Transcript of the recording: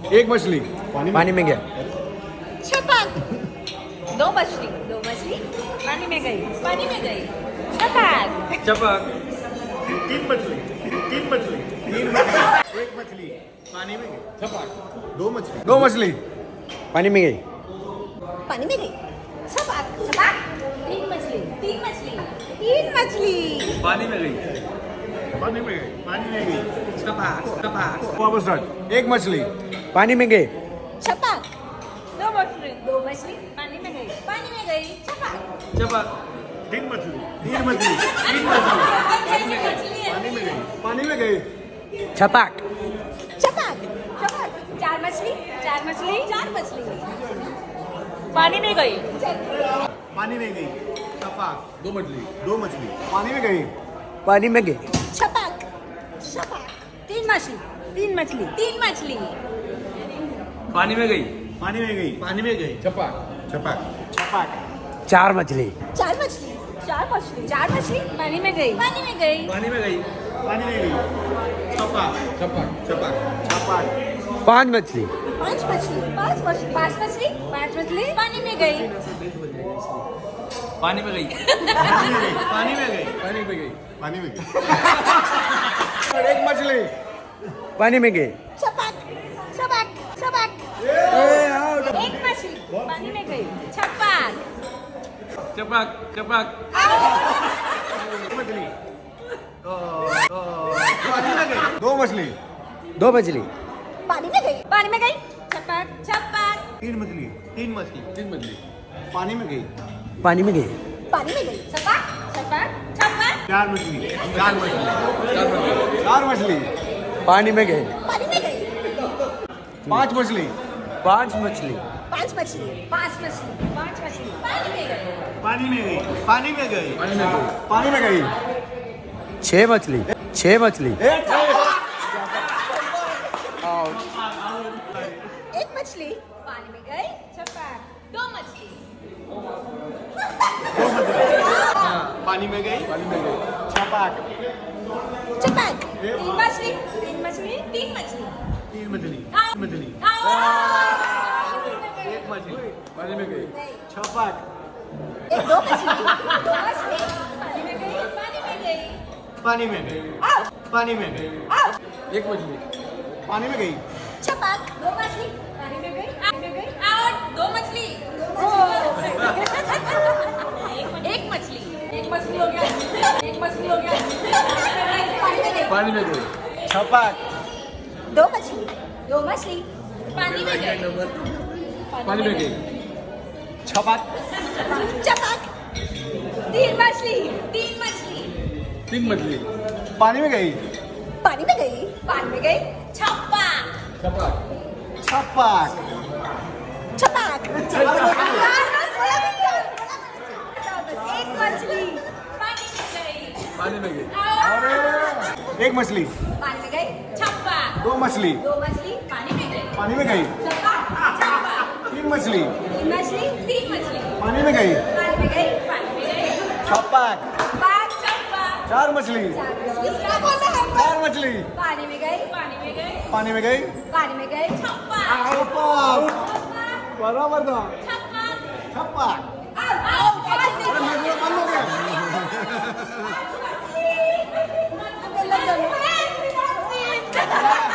एक मछली पानी में गया। छपक। दो मछली पानी में गई। छपक। तीन मछली एक मछली पानी में गई। छपक। दो मछली पानी में गई। छपक। तीन मछली पानी में गई। छपक। वापस स्टार्ट। एक मछली पानी में गई। छपक। दो मछली पानी में गई। छपक। तीन मछली पानी में गई। छपक। चार मछली पानी में गई। छपक। दो मछली पानी में गई। छपक। तीन मछली पानी में गई। छपक। चार मछली पानी में गई। छपक। पांच मछली पांच मछली पानी में गई। एक मछली पानी में गई। छपक। एक मछली पानी में गई। छपक। दो मछली पानी में गई। छपक। तीन मछली पानी में गई। छपक। चार मछली पानी में गई। पांच मछली पानी में गई। छह मछली एक मछली पानी में गई। छपक। दो मछली पानी में गई। छपक। तीन मछली एक मछली पानी में गई। छपक। दो मछली पानी में गई। एक मछली पानी में गई। छपक। दो मछली पानी में गई। दो मछली एक मछली हो गया। पानी में गई। छपक। दो मछली पानी में गई। छपक। तीन मछली पानी में गई। छपक। एक मछली पानी में गई। एक मछली पानी में गई। छपक। दो मछली पानी में गई। तीन मछली पानी में गई। छपक। चार मछली पानी में गई। छपक। बराबर था। छपक। छपक।